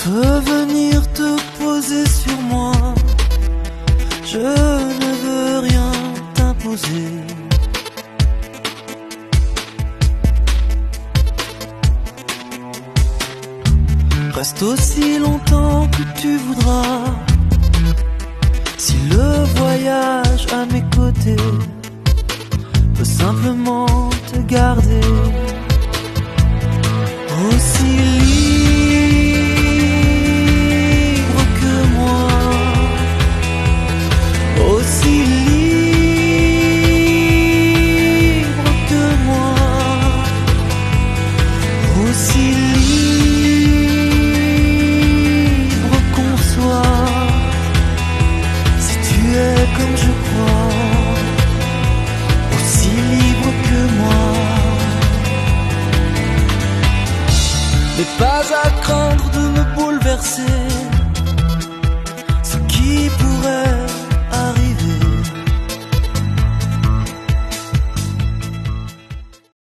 peux venir te poser sur moi. Je ne veux rien t'imposer. Reste aussi longtemps que tu voudras. Si le voyage à mes côtés peut simplement te garder aussi libre que moi, aussi libre que moi, aussi libre qu'on soit. Si tu es comme je crois, aussi libre que moi. Mais pas à craindre de me bouleverser.